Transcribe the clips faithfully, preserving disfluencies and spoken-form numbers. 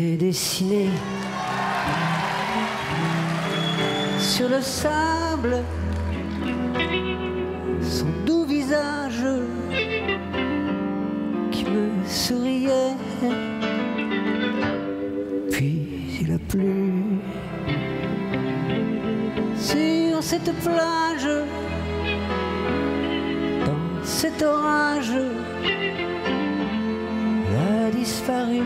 j'ai dessiné sur le sable son doux visage qui me souriait. Puis il a plu sur cette plage, dans cet orage, il a disparu.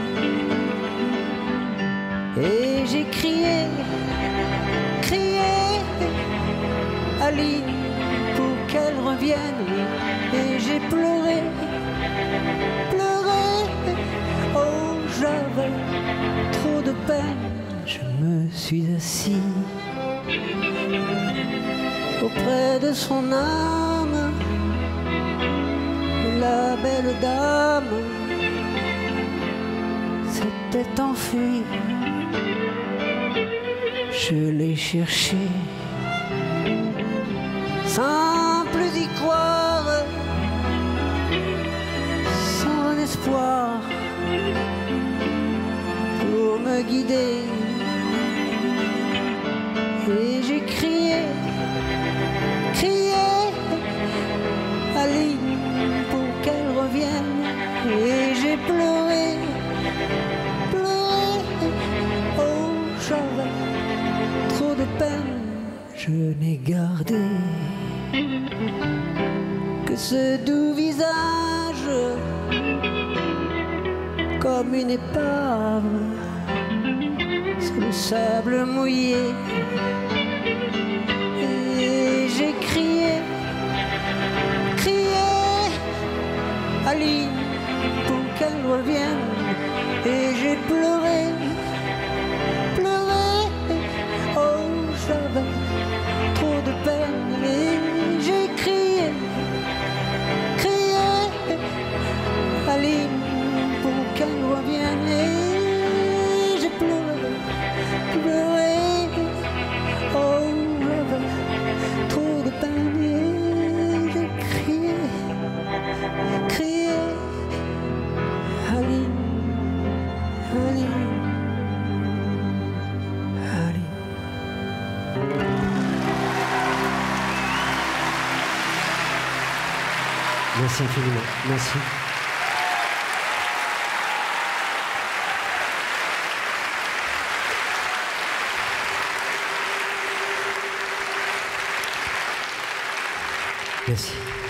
Et j'ai crié, crié, Aline, pour qu'elle revienne. Et j'ai pleuré, pleuré, oh j'avais trop de peine. Je me suis assis auprès de son âme, la belle dame s'était enfuie. Je l'ai cherché sans plus y croire, sans un espoir pour me guider. Et j'ai crié, crié, Aline, pour qu'elle revienne. Et j'ai pleuré, pleuré, oh j'avais trop de peine. Je n'ai gardé que ce doux visage, comme une épave sur le sable mouillé. Et j'ai crié, crié, Aline, pour qu'elle revienne. Et j'ai pleuré, pleuré, oh j'avais trop de peine. Et j'ai crié, crié, Aline, pour qu'elle revienne. Et j'ai pleuré, pleuré, oh j'avais trop de peine. Et j'ai crié, crié, Aline, Aline, Aline. Merci infiniment, merci. Merci.